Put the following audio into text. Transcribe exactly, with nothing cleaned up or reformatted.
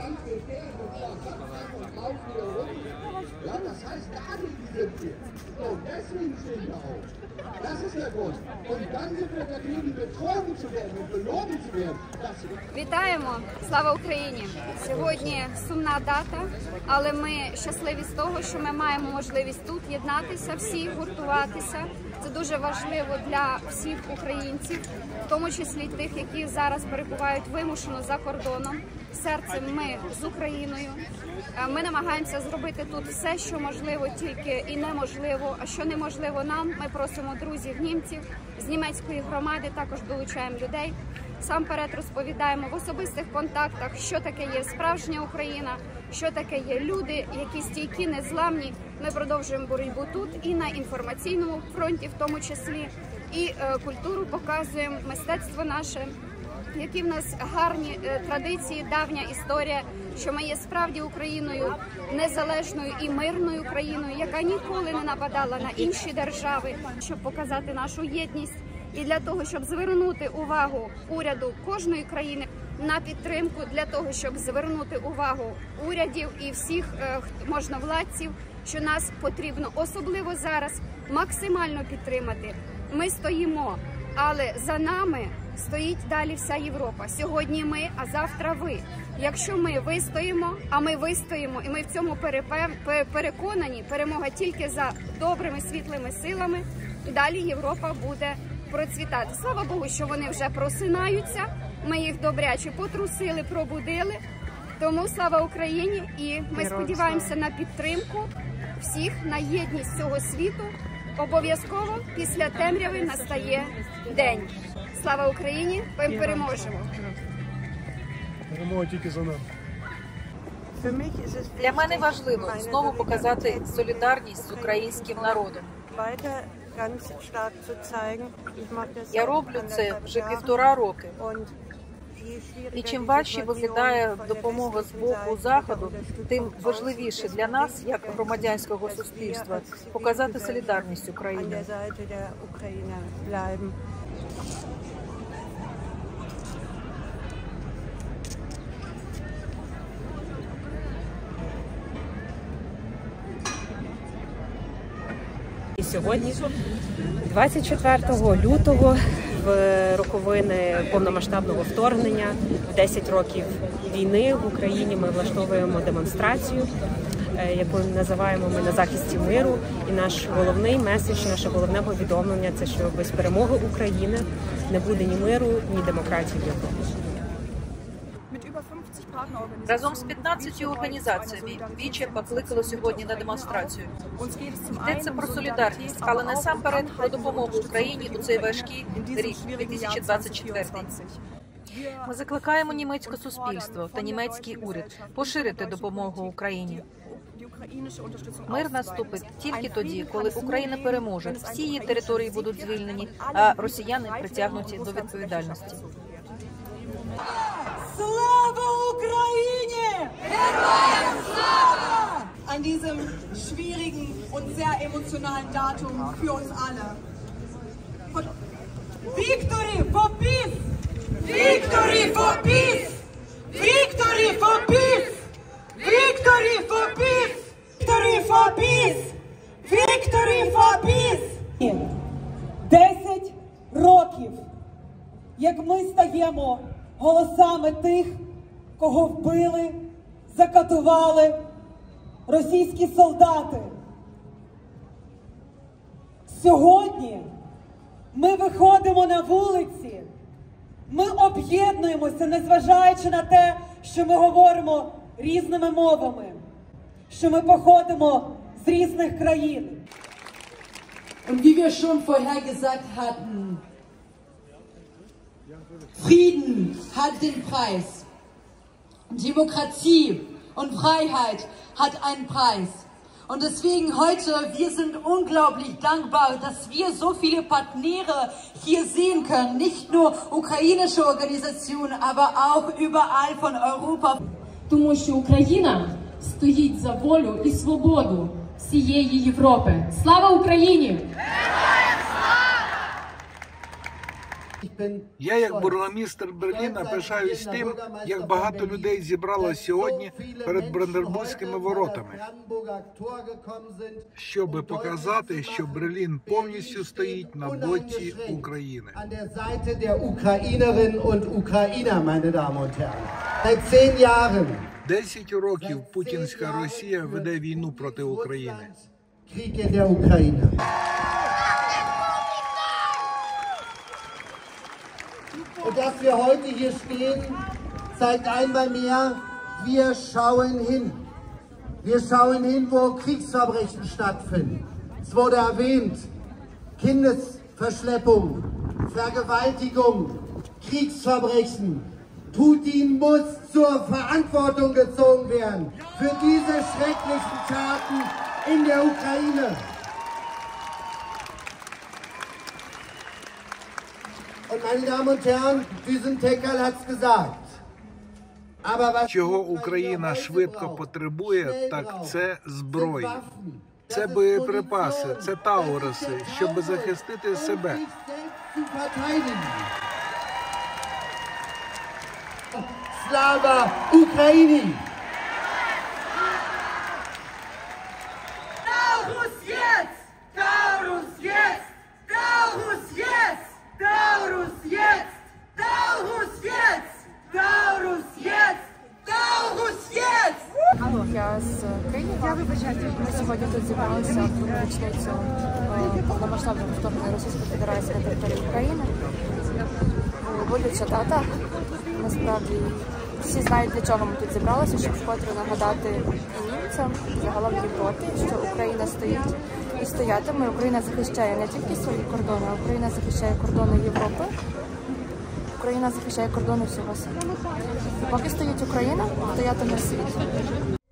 Вітаємо! Слава Україні! Сьогодні сумна дата, але ми щасливі з того, що ми маємо можливість тут єднатися, всі гуртуватися. Це дуже важливо для всіх українців, в тому числі тих, які зараз перебувають вимушено за кордоном. Серцем ми з Україною. Ми намагаємося зробити тут все, що можливо, тільки і неможливо. А що неможливо нам, ми просимо друзів німців з німецької громади, також долучаємо людей. Сам перед розповідаємо в особистих контактах, що таке є справжня Україна, що таке є люди, які стійкі, незламні. Ми продовжуємо боротьбу тут і на інформаційному фронті, в тому числі, і е, культуру показуємо, мистецтво наше, які в нас гарні е, традиції, давня історія, що ми є справді Україною незалежною і мирною країною, яка ніколи не нападала на інші держави, щоб показати нашу єдність. І для того, щоб звернути увагу уряду кожної країни на підтримку, для того, щоб звернути увагу урядів і всіх е, можновладців, що нас потрібно особливо зараз максимально підтримати. Ми стоїмо, але за нами стоїть далі вся Європа. Сьогодні ми, а завтра ви. Якщо ми вистоїмо, а ми вистоїмо, і ми в цьому переконані, перемога тільки за добрими, світлими силами, далі Європа буде процвітати. Слава Богу, що вони вже просинаються, ми їх добряче потрусили, пробудили. Тому слава Україні, і ми сподіваємося на підтримку всіх, на єдність цього світу. Обов'язково після темряви настає день. Слава Україні, ми переможемо. Перемога тільки за нами. Для мене важливо знову показати солідарність з українським народом. Я роблю це вже півтора роки. І чим важче виглядає допомога з боку Заходу, тим важливіше для нас, як громадянського суспільства, показати солідарність України. І сьогодні, двадцять четвертого лютого, в роковини повномасштабного вторгнення, в десять років війни в Україні, ми влаштовуємо демонстрацію, яку називаємо ми «На захисті миру». І наш головний меседж, наше головне повідомлення – це, що без перемоги України не буде ні миру, ні демократії в Європі. Разом з п'ятнадцятьма організаціями Віче покликало сьогодні на демонстрацію. Йдеться про солідарність, але насамперед про допомогу Україні у цей важкий рік, дві тисячі двадцять четвертий. Ми закликаємо німецьке суспільство та німецький уряд поширити допомогу Україні. Мир наступить тільки тоді, коли Україна переможе, всі її території будуть звільнені, а росіяни притягнуті до відповідальності. Слава Україні! Героям слава! An diesem schwierigen und sehr emotionalen Datum für uns alle. Victory for peace! Victory for peace! Victory for peace! Victory for peace! Victory for peace! Victory for peace! Десять років, як ми стаємо голосами тих, кого вбили, закатували російські солдати. Сьогодні ми виходимо на вулиці, ми об'єднуємося, незважаючи на те, що ми говоримо різними мовами, що ми походимо з різних країн. Und wie wir schon vorher gesagt hatten, Frieden hat den Preis. Demokratie und Freiheit hat einen Preis. Und deswegen heute, wir sind unglaublich dankbar, dass wir so viele Partner hier sehen können. Nicht nur ukrainische Organisationen, aber auch überall von Europa. Тому що Україна стоїть за волю і свободу всієї Європи. Слава Україні! Я, як бургомістр Берліна, пишаюсь тим, як багато людей зібралося сьогодні перед Бранденбурзькими воротами, щоб показати, що Берлін повністю стоїть на боці України. Десять років путінська Росія веде війну проти України. Und dass wir heute hier stehen, zeigt einmal mehr, wir schauen hin. Wir schauen hin, wo Kriegsverbrechen stattfinden. Es wurde erwähnt, Kindesverschleppung, Vergewaltigung, Kriegsverbrechen. Putin muss zur Verantwortung gezogen werden für diese schrecklichen Taten in der Ukraine. Und meine Damen und Herren, Düsentekel hat es gesagt. Чого Україна швидко потребує, так це зброї. Це боєприпаси, це тауруси, щоб захистити себе. Слава Україні! Taurus jetzt! Taurus jetzt! Taurus jetzt! Taurus jetzt! Taurus jetzt! Taurus jetzt! Taurus jetzt! Алло, я з Києва. Ми сьогодні тут зібралися в другу річницю повномасштабного вторгнення Російської Федерації на територію України. Болюча дата. Насправді всі знають, для чого ми тут зібралися, щоб вкотре нагадати і німцям, загалом Європі, що Україна стоїть і стоятиме. Україна захищає не тільки свої кордони, а Україна захищає кордони Європи. Україна захищає кордони всього світу. Поки стоїть Україна, стоятиме світ.